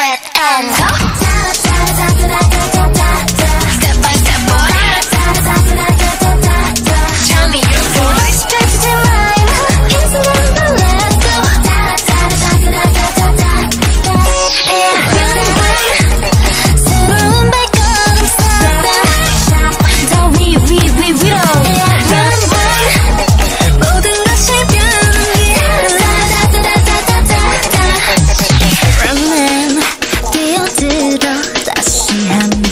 it and go. Step by step, boy. Tell me your voice. Straight to the line. Here's the number, let's go. 새로운 발걸음 쏟아. 더 위로. 모든 것이 변하게. Running, 뛰어들어 다시 한번.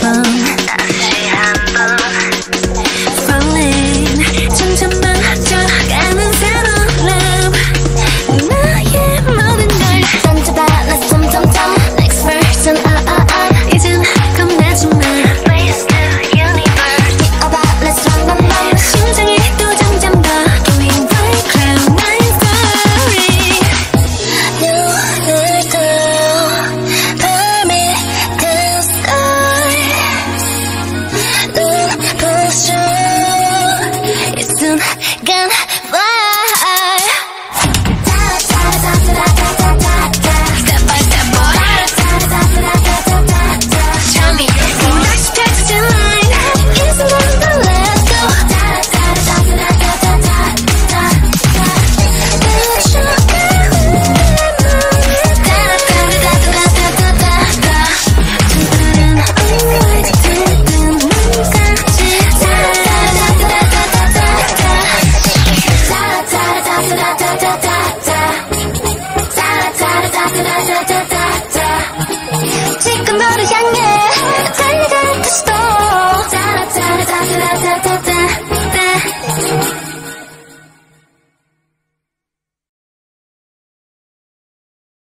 Falling, 점점 맞춰가는 새로운 love. 나의 모든 걸 던져봐, let's 점점점. Next version, 이젠 겁내지 마. Race to universe. 뛰어봐, let's run. 심장이 또 점점 더 going right, cloud nine soaring. 눈을 떠, permit the stars. 눈부셔 이 순간 fly. Step by step, boy. Tell me your voice. Straight to the line. Here's the number, let's go. 지금 너를 향해